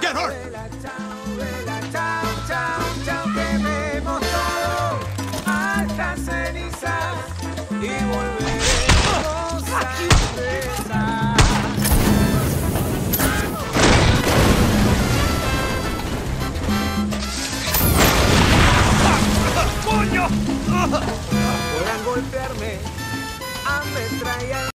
Gerard. Chao, chao, chao, quememos todo hasta cenizas y volveremos a empezar. ¡Coño! Podrán golpearme, ametrallar.